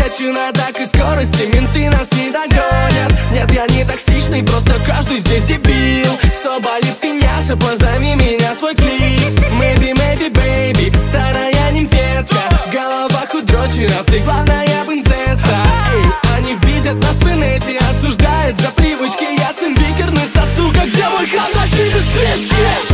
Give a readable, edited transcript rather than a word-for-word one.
хочу на такой скорости, менты нас не догонят. Нет, я не токсичный, просто каждый здесь дебил. Соболев, ты няша, позови меня в свой клип. Maybe, maybe, baby, старая нимфетка. Голова худрочеров, ты главная принцесса. Эй, они видят нас в инете, осуждают за привычки. Я сын викерный сосу, как где мой хам, начни без спешки.